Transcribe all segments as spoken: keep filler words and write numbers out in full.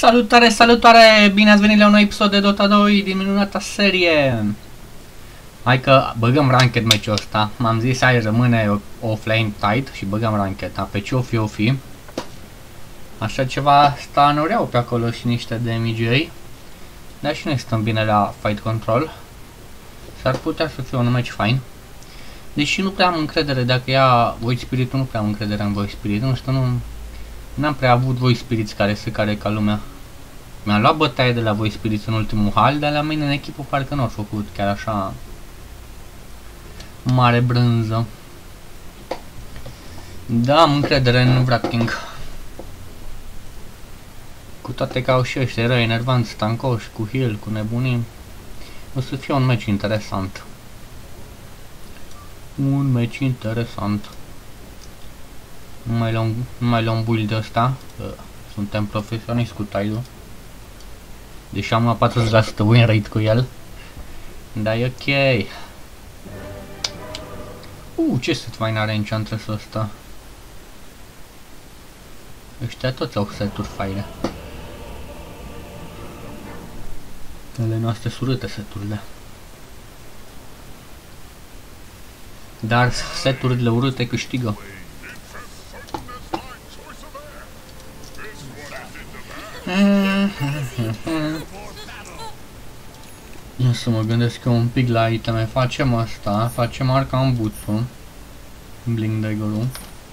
Salutare, salutare! Bine ați venit la un nou episod de Dota doi din minunata serie! Hai că băgăm ranked meciul ăsta. M-am zis hai rămâne offlane tight și băgăm ranked. Dar pe ce o fi o fi? Așa ceva stanureau pe acolo și niște D M G. Dar și noi stăm bine la fight control. S-ar putea să fie un meci fain. Deși nu prea am încredere dacă ia Void Spirit, nu prea am încredere în Void Spirit. Nu știu, nu... N-am prea avut Void Spirits care se care ca lumea. Mi-am luat bătaie de la Void Spirits în ultimul hal, dar la mine în echipă parcă nu au făcut chiar așa mare brânză. Da, am încredere în Wrath King. Cu toate că au și ăștia răi enervanți, tancoși, cu heal, cu nebunii. O să fie un meci interesant. Un meci interesant. Nu mai luăm, nu mai luăm build de ăsta, că suntem profesioniști cu Taidu. Deși am luat patruzeci la sută win rate cu el. Dar e ok. Uh, ce set fain are Enchantress-ul ăsta. Ăștia toți au seturi faine. Ale noastre surâte seturile. Dar seturile urâte câștigă. Nu să mă gândesc eu un pic la iteme. Facem asta, facem Arcan Boots-ul, Blink Dagger-ul.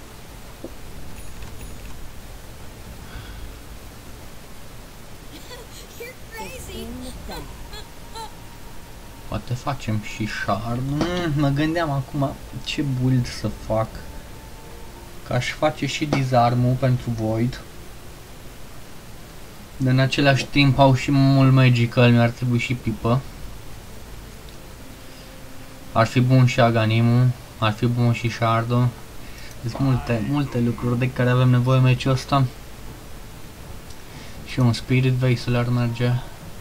Poate facem și Shard. Mm, mă gândeam acum ce build să fac. Că aș face și Disarm-ul pentru Void. Dar în același timp au și mult magical, mi-ar trebui și pipă. Ar fi bun și Aganimul, ar fi bun și Shard-ul. Sunt multe, multe lucruri de care avem nevoie în meciul ăsta. Și un Spirit Vessel ar merge.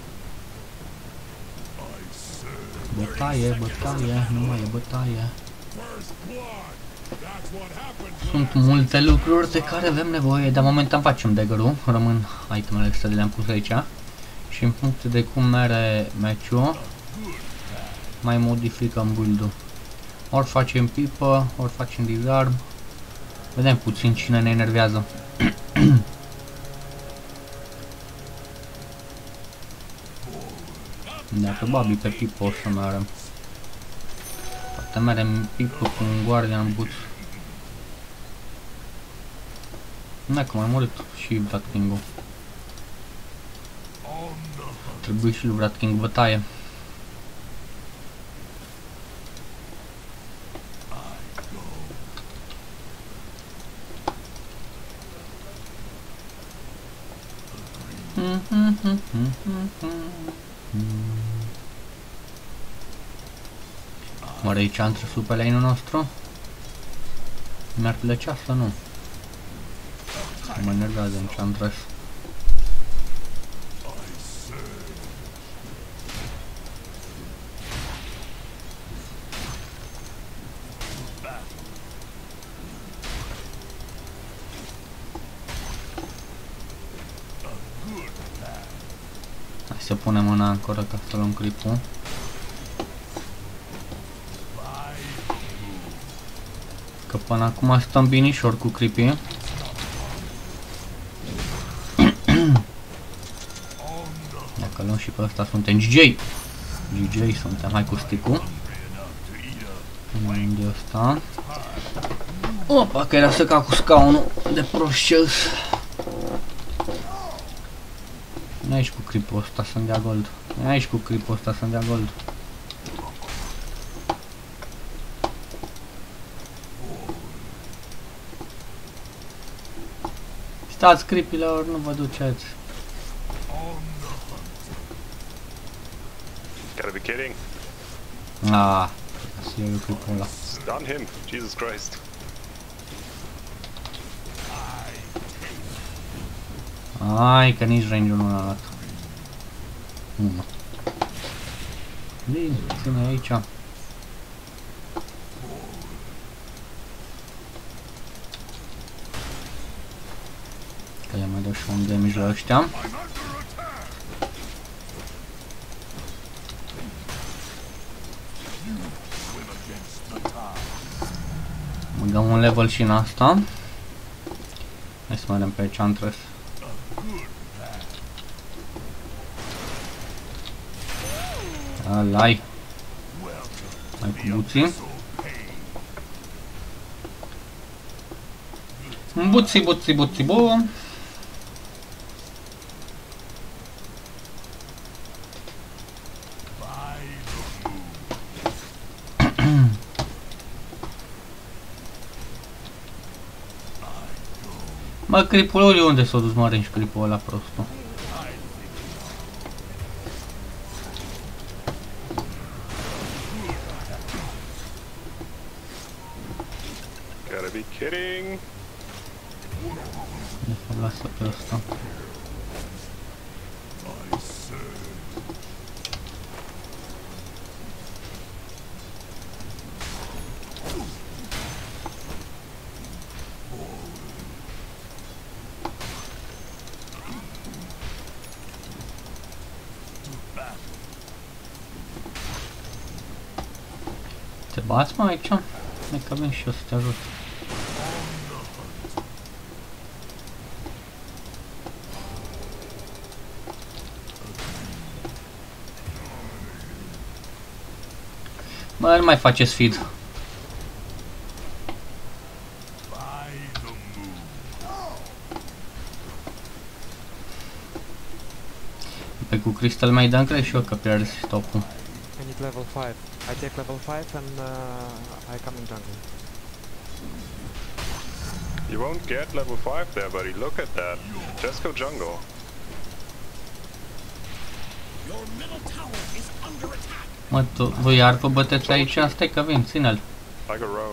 Bătaie, bătaie, nu mai e bătaie. Sunt multe lucruri de care avem nevoie, dar momentan facem dagger-ul, rămân itemele astea de le-am pus aici. Și în funcție de cum mere meciul, mai modificăm build-ul. Ori facem pipă, ori facem disarm. Vedem puțin cine ne enervează. Da, probabil pe pipă o să merem. Poate merem pipă cu un Guardian Boots. Nu, că mai mult și Wrath King-ul. Trebuie și lui Wrath King bătaie. Oare aici am trecut pe lane-ul nostru? Mi-ar plăcea să nu. Mă enervează Enchantress. Hai să punem mâna ancoră ca să luăm creep-ul. Că până acum stăm binișor cu creepy. Dacă luăm și pe ăsta suntem G J. G J suntem, hai cu stick-ul. Unde e ăsta? Opa, că era să ca cu scaunul de proșels. Nu aici cu creep-ul ăsta să-mi dea gold. Nu aici cu creep-ul ăsta să-mi dea gold. Stați creepilor, nu vă duceți. Gotta be kidding. Ah, să iau eu creep-ul ăla. Stun him, Jesus Christ. Ai, că nici range-ul nu l-a luat. Unu. Bine, ține aici. Că le mai dau și un damage la ăștia. Dăm un level și în asta. Hai să mergem pe Enchantress. Alai. Mai cu buții. Buții, buții, buții, bu. Mă, clipul ăla, unde s-a dus, mă, range clipul ăla prostul? Gotta be kidding. Lasă pe ăsta. Te bați, mă, aici? Hai că vin și eu să te ajut. Bă, nu mai faceți feed. Pe cu Crystal mai dăm cred și eu că pierzi stopul. I need level five. I take level five and uh, I come in jungle. You won't get level five there, buddy. Look at that. Just go jungle. Your middle tower is under attack. Mă, tu, voi iar vă băteți aici? Stai că vin, ține-l. Like a roam.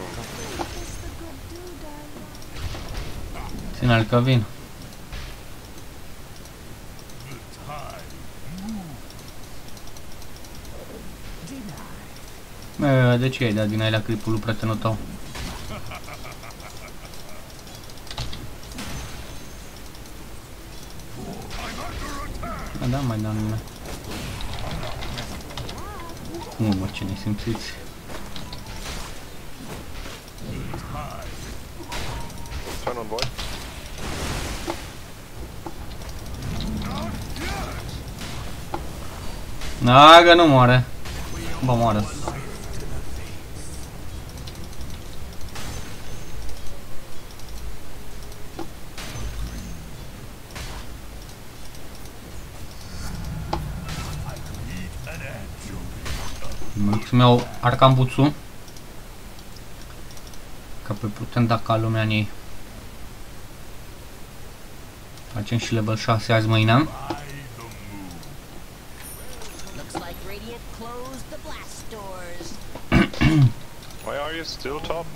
Ține-l că vin. Bă, de ce ai dat din aia la clipul lui prietenul tău? Da, da, mai da nume. Nu, mă, ce nesimțiți. Turn on void. Da, că nu moare. Bă, moare. Să-mi iau arcambuțul. Că pe putem da ca lumea în ei. Facem și level șase azi mâine. Why are you still top?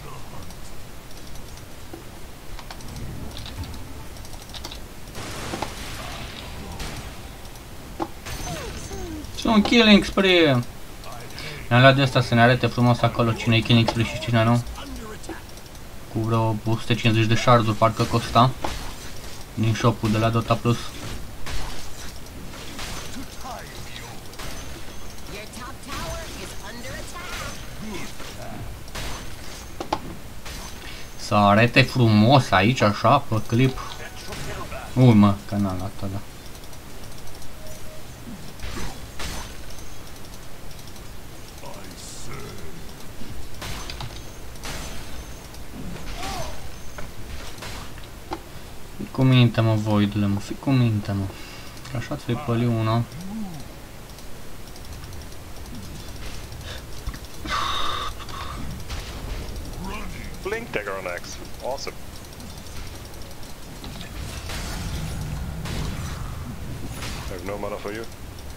Sunt killing spree. Ne-am luat de asta să ne arate frumos acolo cine e killing spree și cine nu. Cu vreo o sută cincizeci de shard-uri parcă costa. Din shop-ul de la Dota Plus. Să arate frumos aici așa pe clip. Ui mă, că n-am luat ăla. Fii cu minte, mă, Voidle, mă, fii cu minte, mă. Că așa ți-o-i păli una. Blink dagger on X. Awesome. I have no mana for you.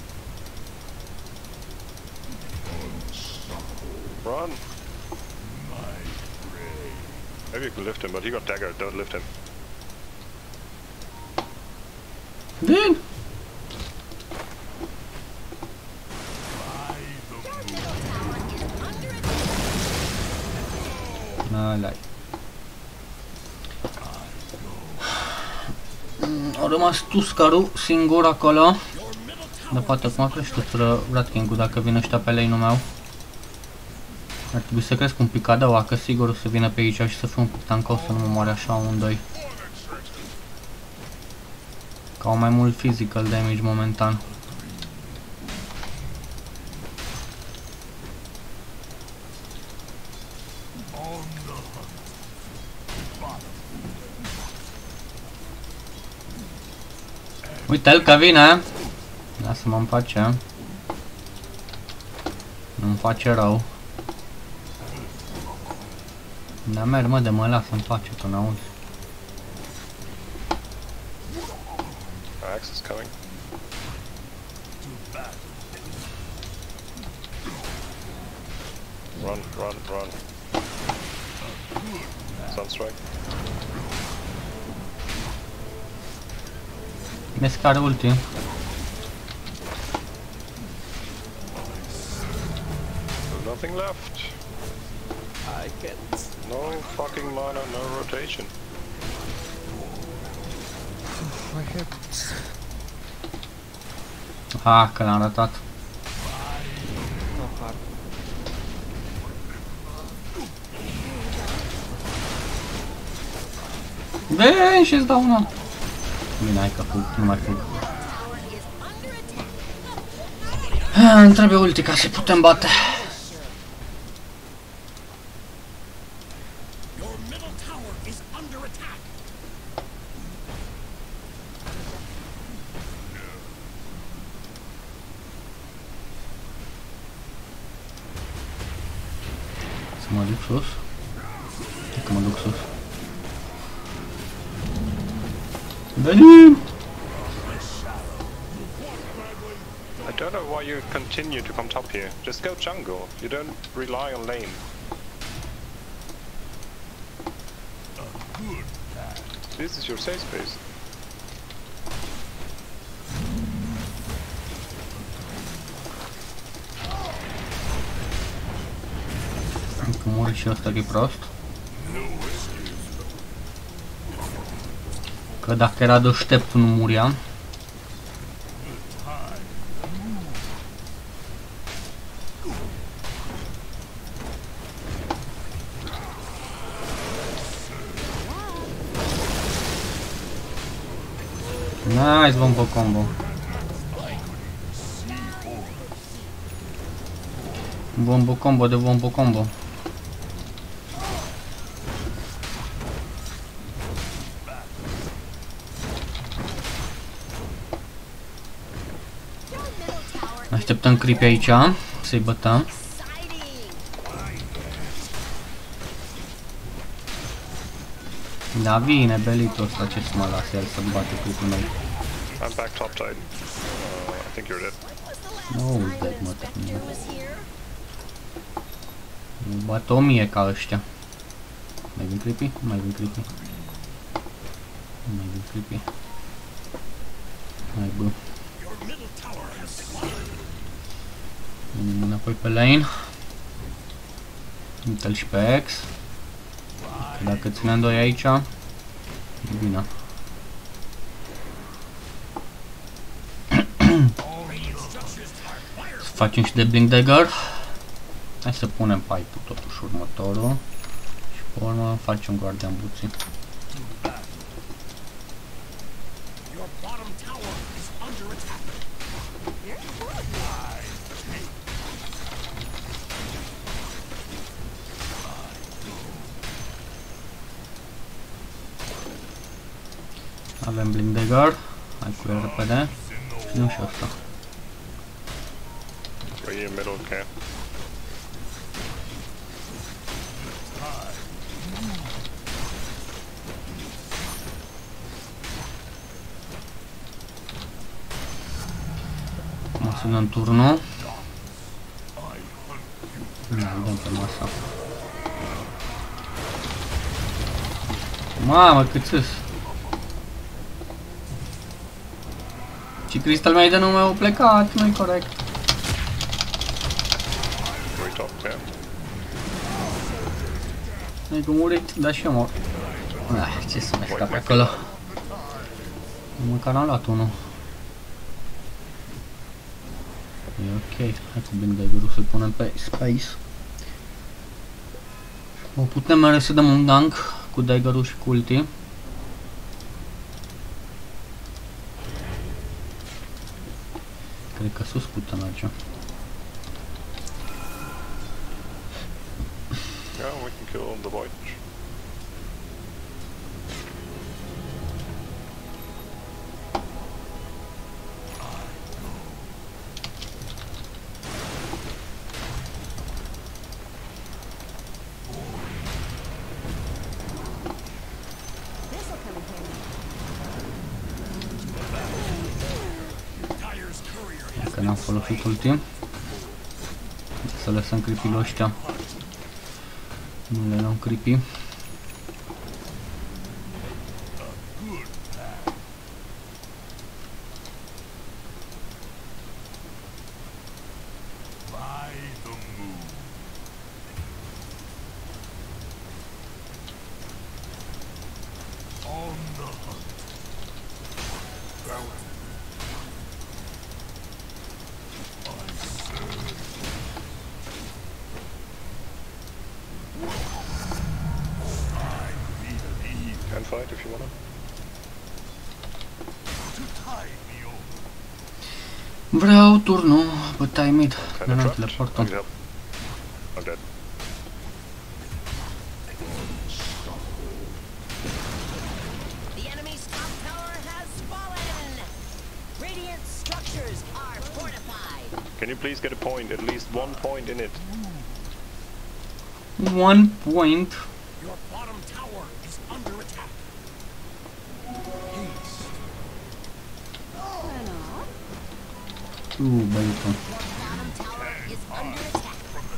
Run! Maybe you can lift him, but he got daggered. Don't lift him. Vin! Ăla-i. A rămas Tuscaru singur acolo. Dar poate acum crește Rat King-ul dacă vin ăștia pe lane-ul meu. Ar trebui să cresc un pic cadăua, că sigur o să vină pe aici și să fiu un pic tancos, să nu mă moare așa un doi. Că au mai mult physical damage momentan. Uite-l că vine! Lasă-mă îmi face. Nu-mi face rău. Da, merg, mă, de mă lasă-mi face, tu n-auzi. Axe is coming. Run, run, run. Sunstrike. Vezi care ulti. There's nothing left. I can't. No fucking mana, no rotation. My head. Ha, că l-am ratat. No hard. Vei și-ți dau una. Bine, hai că fug, nu mai fug. Îmi trebuie ulti ca să putem bate. Your middle tower is under attack. Să mă duc sus. Hai că mă duc sus. Venim! I don't know why you continue to come top here. Just go jungle. You don't rely on lane. This is your safe space. Încă mori și ăsta e prost. Că dacă era deștept nu muriam. Nice bombo combo. Bombo combo de bombo combo. Așteptăm creepy aici, să-i bătăm. Da, vine belitul ăsta, ce să mă lase el să bate creepy meu. I'm back top side. Uh, I think you're dead. No, dead, mă, nu. Nu bat o mie ca ăștia. Mai vin creepy? Mai vin creepy. Mai vin creepy. Hai bă. Venim înapoi pe lane. Uite-l și pe X. Că dacă ținem doi aici, e bine. Să facem și de Blink Dagger. Hai să punem pipe-ul totuși următorul. Și pe urmă facem Guardian Boots-ii. Avem Blink Dagger. Hai cu el repede. Și nu și asta. Are you in middle camp? Mă sună în turnul. Nu, dăm pe masa. Mamă, cât sus! Și Crystal Maiden nu mi-au plecat, nu-i corect. Nu-i că murit, dar și eu mor. Ah, ce să mai scape acolo. Măcar am luat unul. E ok, hai cu Blink Dagger-ul să-l punem pe Space. O putem merge să dăm un gank cu dagger-ul și cu ulti. Cred că sus putem merge. Yeah, we can kill the void. Dacă n-am folosit ultim, să lăsăm creepy-ul ăștia. Nu le luăm creepy. Can fight if you wanna. Vreau turnul, bătaie mid. Kinda Nu, nu, trapped. teleportul. I need help. I'm dead. The enemy's top tower has fallen. Radiant structures are fortified. Can you please get a point? At least one point in it. One point. Your bottom tower is under attack. Uh, băiutul. Bottom tower is under attack.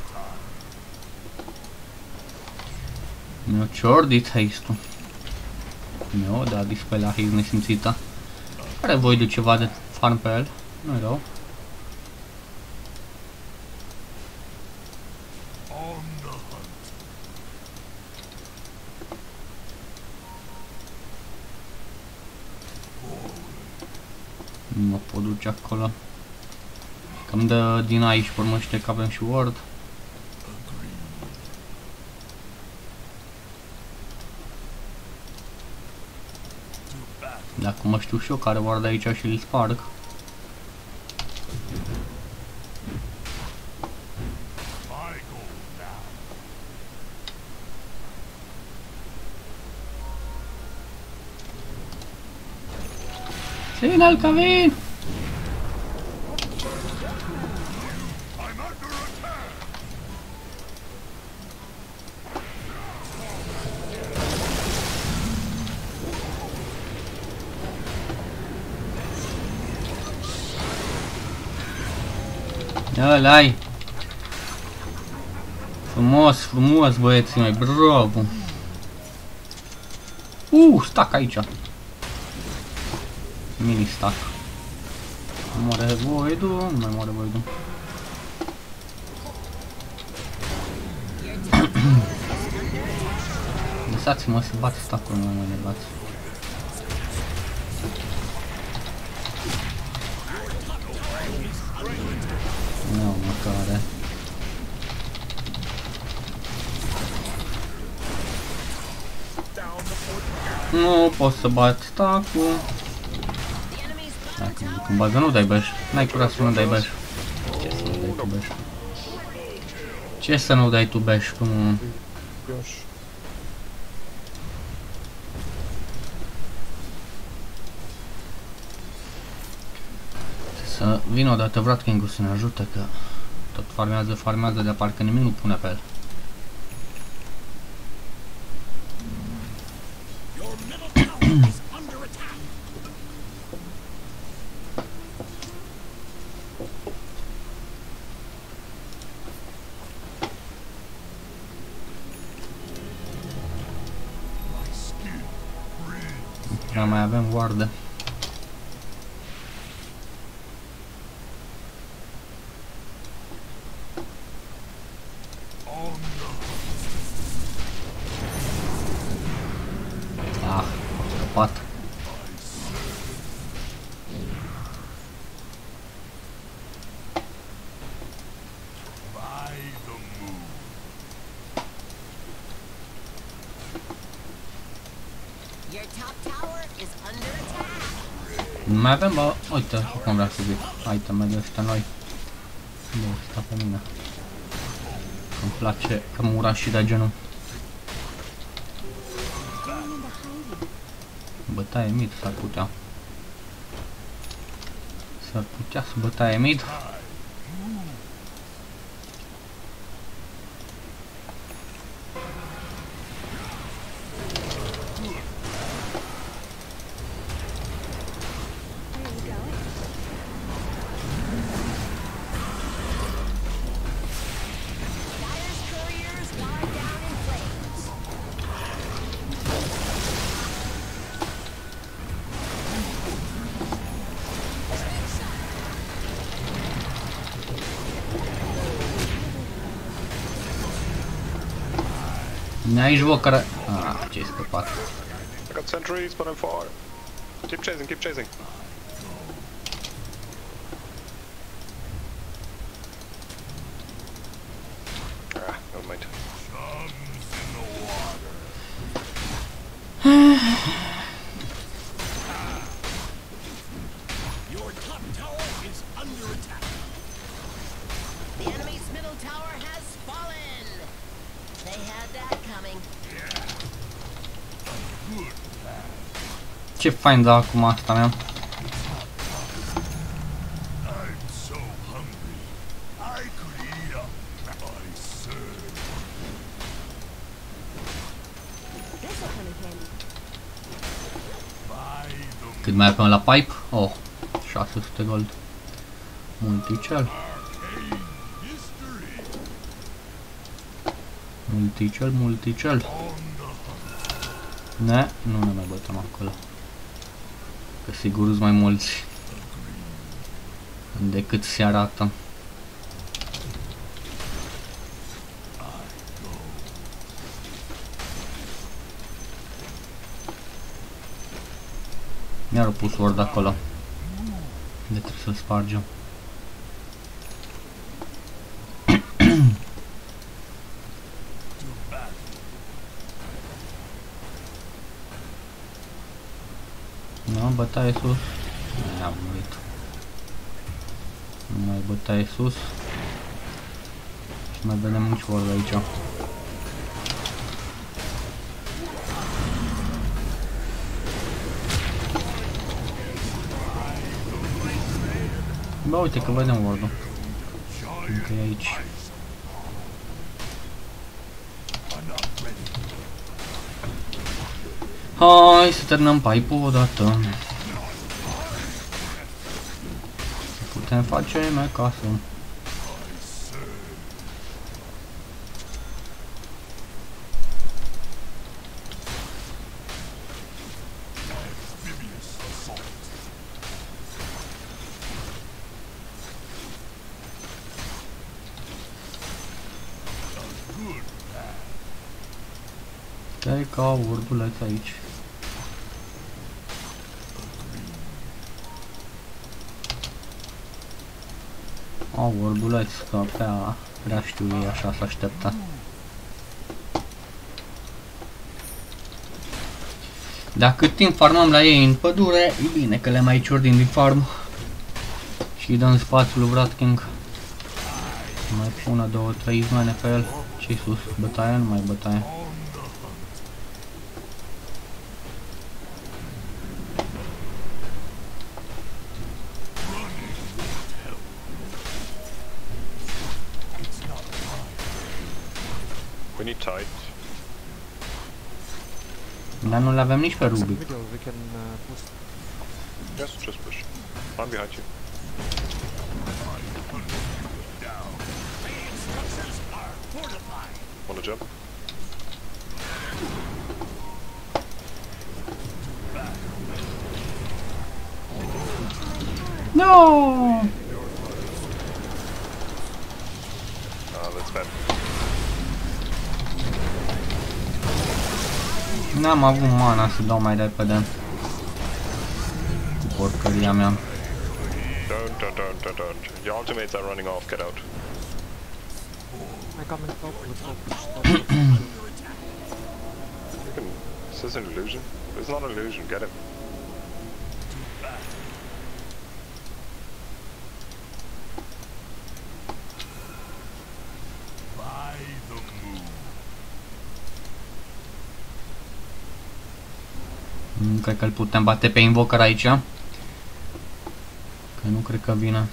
Mi-o ciordit haste-ul. Mi-o dat dispel la haste nesimțită. Are voi de ceva de farm pe el? Nu-i rău. Nu mă pot duce acolo. Cam dă din aici, pe urmă știe că avem și ward. Dacă mă știu și eu care ward aici și îl sparg. Signal Kavin! Ăla-i! Frumos, frumos băieții mei, bravo! Uh, stack aici! Mini stack. Moare voidul, nu mai moare voidul. Lăsați-mă să bat stack-ul, nu mai ne bați. Nu, măcare. Nu pot să bat stack-ul. Dacă mă duc în bază, nu dai băș. N-ai curat să nu dai băș. Ce să nu dai tu băș? Ce să nu dai tu băș? Cum... Să vină odată Vratkingu să ne ajute, că tot farmează, farmează, de parcă nimic nu pune pe el. Your middle tower is under attack. Nu mai avem ward. Ah, a scăpat. Mai avem, bă, uite, cum vreau să zic, iteme de ăștia noi. Nu, sta pe mine. Îmi place că mă ura și de genul. Bătaie mid s-ar putea. S-ar putea să bătaie mid. Aici vă care... Ah, ce-ai scăpat. I got sentries, but I'm far. Keep chasing, keep chasing. Ah, never mind. Your top tower is under attack. The enemy's middle tower has fallen. They had that coming. Ce fain da acum asta mea. I'm so hungry. I could eat up my serve. This'll come in handy. By the Cât mai avem la pipe? Oh, șase sute gold. Multicel. arcane history Multicel, multicel. on the hunt. Ne, nu ne mai bătăm acolo. Că sigur sunt mai mulți decât se arată. Mi-ar pus ward acolo. De trebuie să-l spargem. Nu, bătaie sus. Am murit. Nu mai bătaie sus. Și mai vedem nici ward aici. Bă, uite că vedem ward-ul. Încă e aici. Hai să terminăm pipe-ul odată. Putem face mai casă. Stai ca urduleț aici. Au urduleț, că prea, prea știu ei așa să așteptă. Dacă timp farmăm la ei în pădure, e bine că le mai ciordim din farm. Și îi dăm spațiul lui Wrath King. Mai pună două, trei izmene pe el. Ce-i sus? Bătaie? Nu mai bătaie. We need tight. Dar nu le avem nici pe Ruby. Middle, we can uh, push. Yes, just push. I'm behind you. Radiant structures are fortified. Wanna jump? No! Ah, that's bad. N-am avut mana să dau mai repede. Cu porcăria mea. Don't, don't, don't, don't, don't. Your ultimates are running off, get out. I come in top, let's go push top. You can... Is this an illusion? It's not an illusion, get him. Nu cred că îl putem bate pe Invoker aici. Că nu cred că vine.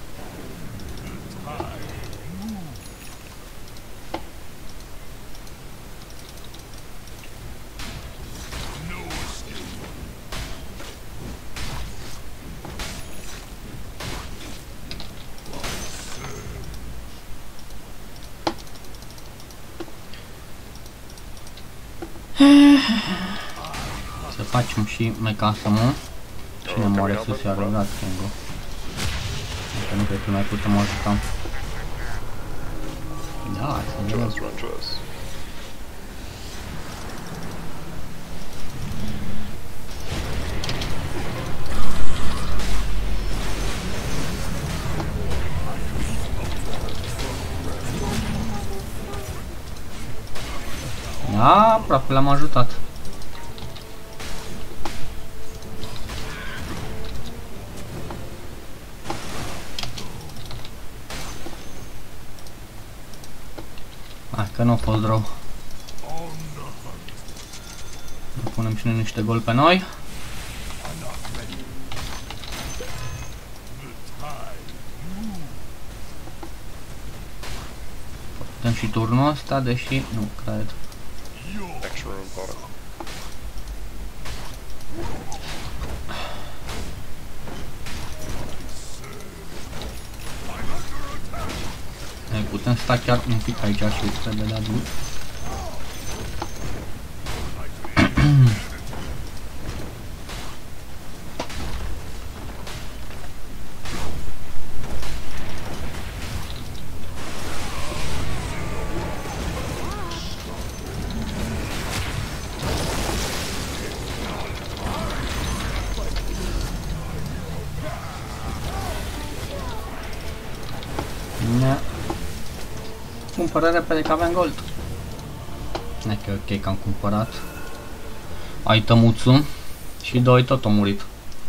Să facem și mecasamul. Cine moare sus i-a rugat Kingo. Că nu cred că mai putem ajuta. Da, să ne Run to us. Da, aproape l-am ajutat. Hai că nu a fost rău. Ne punem și noi niște gol pe noi. Putem și turnul ăsta, deși nu cred. Extra room bottom. Noi putem sta chiar un pic aici și trebuie de adus. Ne cumpără repede că avem gold. Ne că e ok că am cumpărat item-uțul și doi tot au murit.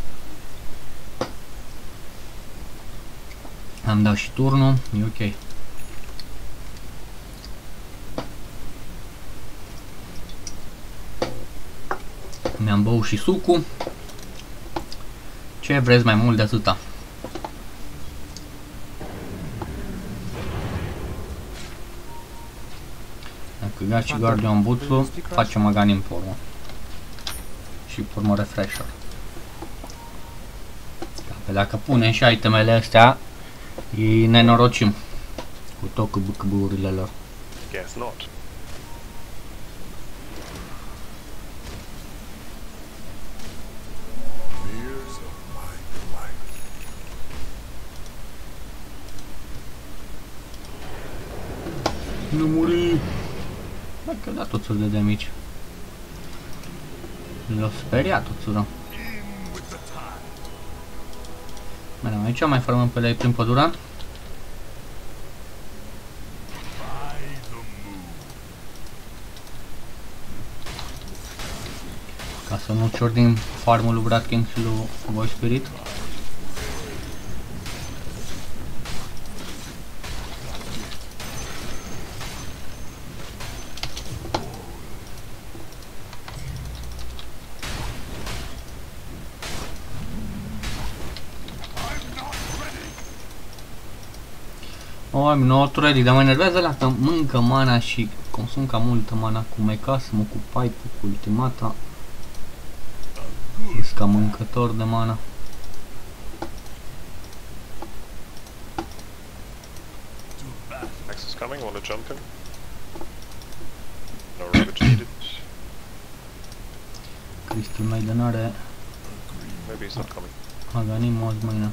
Am dat și turnul, e ok. Mi-am băut și sucul. Ce vreți mai mult de atâta? Dacă ia și Guardian Boots-ul, facem Aganim pe urmă. Și pe urmă Refresher. Că dacă punem și itemele astea, îi nenorocim cu tot cu B C B-urile lor. Guess not. Fears of my life. Nu muri! Dacă da tot sul de damage. L-o speriat tot sul. Mereu aici, mai formăm pe lei prin pădura. Ca să nu ciordim farmul lui Brad King și lui Void Spirit. Oh, I'm not ready, dar mă enervează la că mâncă mana și consum ca multă mana cu Mecasmul, cu Pipe-ul, cu Ultimata. Ești ca mâncător de mana. Max is coming, wanna jump in? No Ravage needed. Crystal Maiden are Maybe he's not coming. Aganim azi mâine.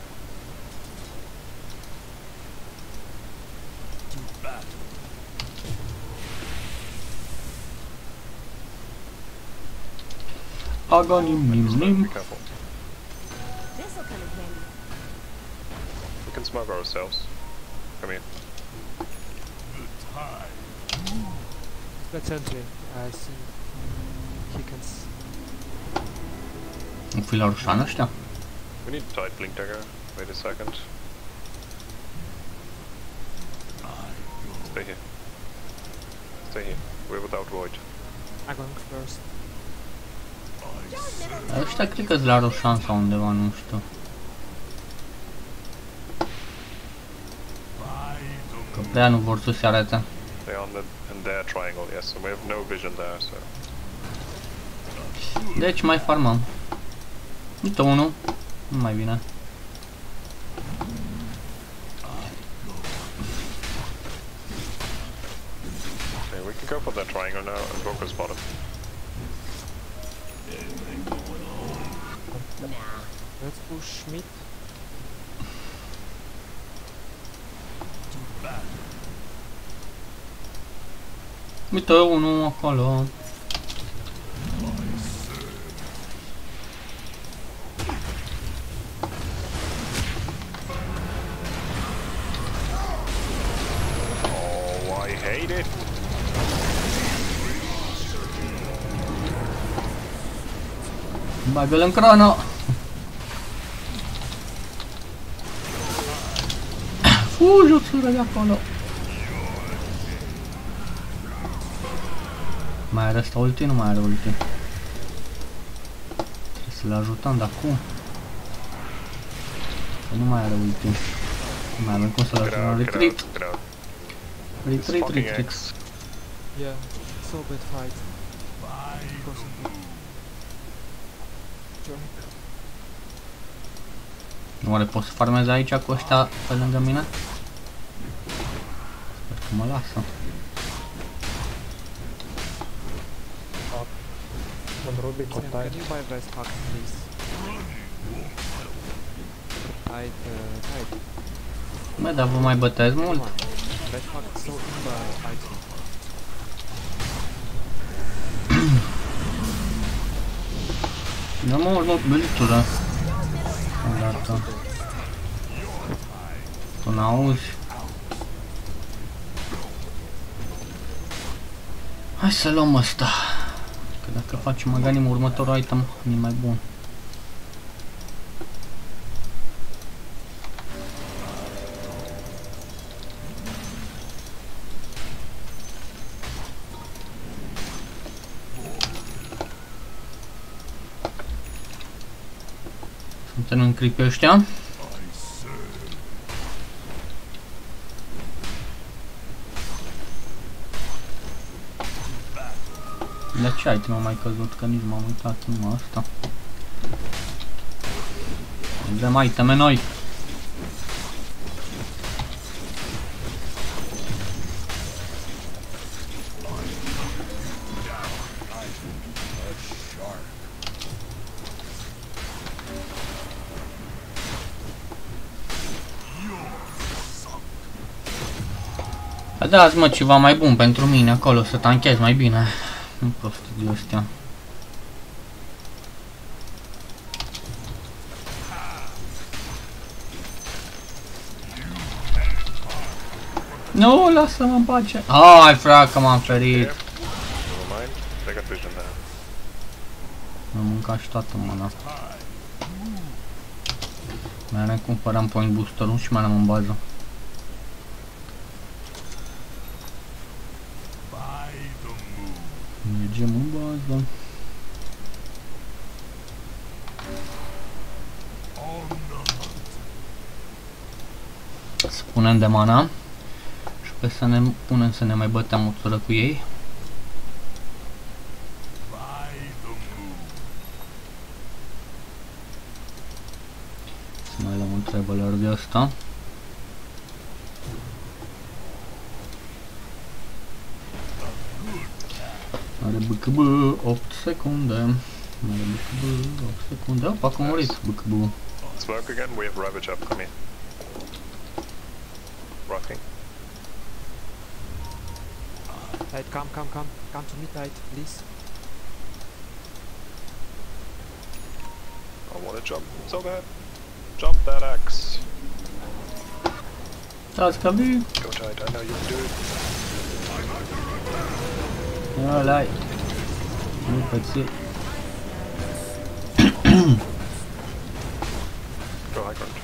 Aganim nim nim. Be careful. This'll come in handy. We can smoke ourselves. Come here. Let's enter. I think he can. S Nu fi la rușan ăștia? We need tight blink dagger. Wait a second. Stay here. Stay here. We're without void. I'm going first. I Ăștia cred că-s la Roșan sau undeva, nu știu. Că prea nu vor să se arate. They're on the in their triangle, yes, so we have no vision there, so. Deci mai farmăm. Uite unul. Nu mai bine. Okay, we can go for that triangle now and focus bottom. Nah. Let's push mid. Uite unul acolo. Oh, I hate it! Bagă-l în crono. Fugi o țură de acolo. Mai are ăsta ulti? Nu mai are ulti. Trebuie să-l ajutăm de acum. Că nu mai are ulti. Nu mai avem cum să-l Get ajutăm. out, get Retreat! out, get out. This Retreat, fucking retreat. X. Yeah, so bad fight. Because of the jump. Nu oare pot să farmez aici cu ăștia pe lângă mine? Sper că mă lasă. Sam, can you buy West Hack, please? Tight, uh, tight. Bă, dar vă mai bătesc mult? Come on. West Hack so imba item. Da mult, mult belitură. Odată. Tu n-auzi? Hai să luăm ăsta. Că dacă facem maganim următorul item, e mai bun. Suntem în clip ăștia. De ce item am mai căzut? Că nici m-am uitat numai asta. Vrem iteme noi. Dați mă ceva mai bun pentru mine acolo, să tanchez mai bine. Nu prostii de astea. Nu, lasă-mă în pace. Ai, fracă, m-am ferit. Never mind. They got vision there. M-am mâncat și toată mana. Mai ne cumpăram point booster-ul și mai am în bază. Mergem în bază. Să punem de mana și pe să ne punem să ne mai băteam o țură cu ei. Să mai luăm un traveler de ăsta. Are B K B opt secunde. Are B K B opt secunde. Opa, că a murit B K B. Let's work again. We have Ravage upcoming. Rocking. Tight, come, come, come. Come to me, tight, please. I wanna jump so bad. Jump that axe. Dați că vii. Go tight. I know you can do it. Ăla-i. Nu păți. Go high ground.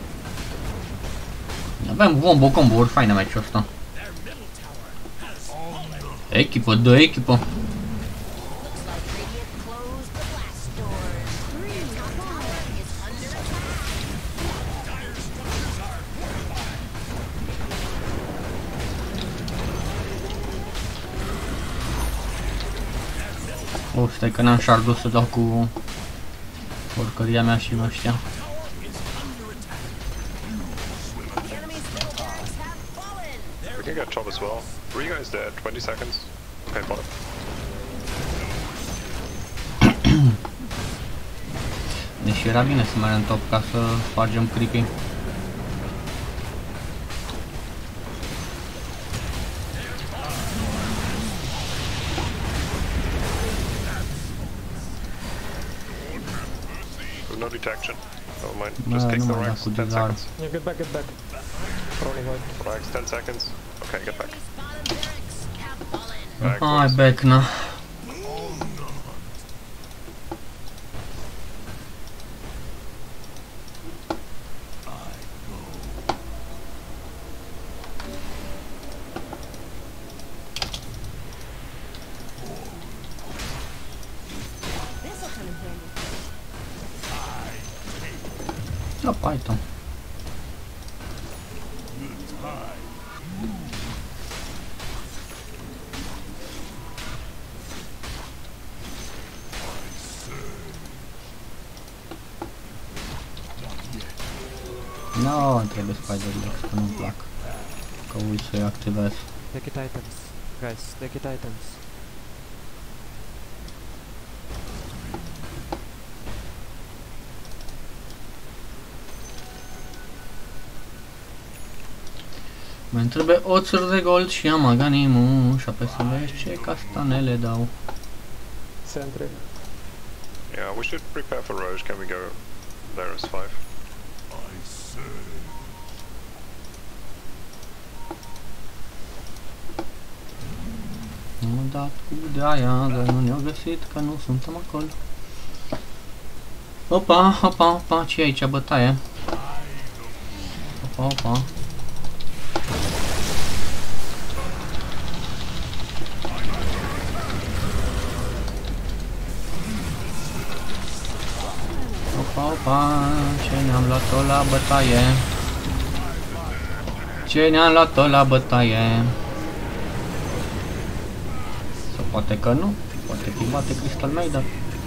Avem combo, combo-uri faine meciul ăsta. Echipă, dă echipă. Oh, stai că n-am shard-ul să dau cu porcăria mea și ăștia. We can get top as well. Were you guys dead? twenty seconds? Okay, bottom. Deci era bine să mai în top ca să spargem creepy. No detection. Never mind. No, Just kick no, the no, Rex. no, ten no. seconds. Yeah, get back, get back. Rolling white. Rex, ten seconds. Okay, get back. Bottom barracks have fallen. Back, Hai, please. Beckna. This'll come in handy. Da, Python. No, trebuie Spider Legs, că nu-mi plac. Că uit să-i activez. Take it items. Guys, take it items. Mai trebuie oțuri de gold și amaganimu și apoi să vezi ce castanele dau. Sentry. Yeah, we should prepare for Roche. Can we go there as five? I say, Nu dat cu de-aia, dar nu ne-au găsit că nu suntem acolo. Opa, opa, opa, ce e aici bătaie? Opa, opa. Opa, opa, ce ne-am luat-o la bătaie? Ce ne-am luat-o la bătaie? Sau poate că nu, poate că-i bate Crystal Maiden.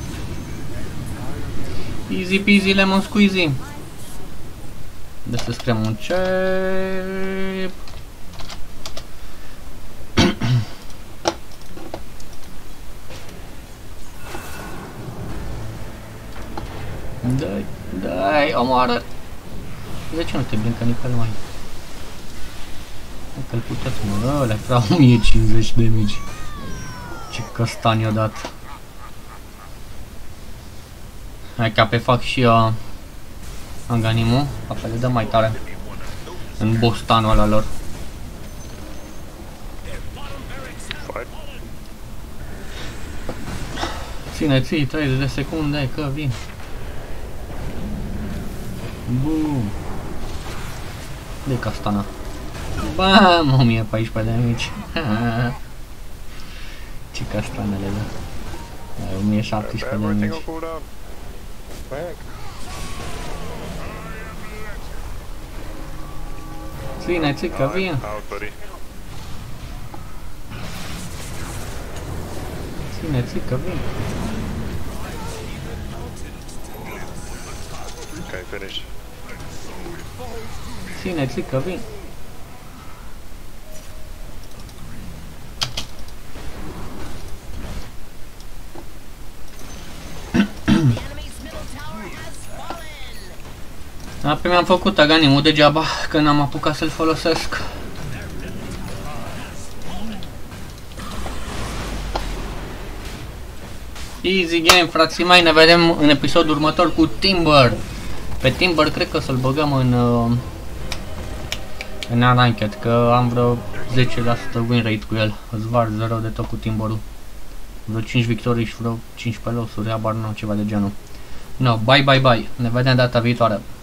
Easy peasy lemon squeezy. Deci să scriem un cep. Dai, dai, omoară! De ce nu te brincă nică mai? Dacă-l puteți, mă, ăla era o mie cincizeci de mici. Ce căstan i-a dat. Hai că pe fac și uh, Anganimu, apoi le dă mai tare în bostanul ăla lor. Fight. Ține-ți treizeci de secunde că vin. Boom. De castana. Bam, o mie paisprezece de mici. Ce castanele da. o mie șaptesprezece de Everything mici. will cool down. Back. Ține-ți că vin. Out, buddy. Ține-ți că vin. Okay, finish. Ține-ți că vin. The enemy's middle tower has fallen. Apoi mi-am făcut Aganimu degeaba, că n-am apucat să-l folosesc. Easy game, frații mei, ne vedem în episodul următor cu Timber. Pe Timber cred că o să-l băgăm în uh, în Unranked, că am vreo zece la sută win rate cu el. Îți var zero de tot cu Timberul. Vreo cinci victorii și vreo cincisprezece losuri, habar nu, ceva de genul. No, bye bye bye, ne vedem data viitoare.